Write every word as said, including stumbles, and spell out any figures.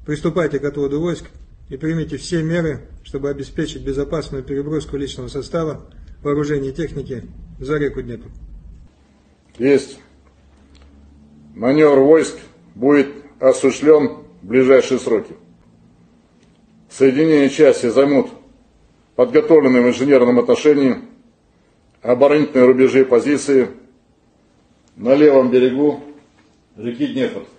Приступайте к отводу войск и примите все меры, чтобы обеспечить безопасную переброску личного состава, вооружения и техники за реку Днепр. Есть. Маневр войск будет осуществлен в ближайшие сроки. Соединения части займут подготовленные в инженерном отношении оборонительные рубежи и позиции на левом берегу реки Днепр.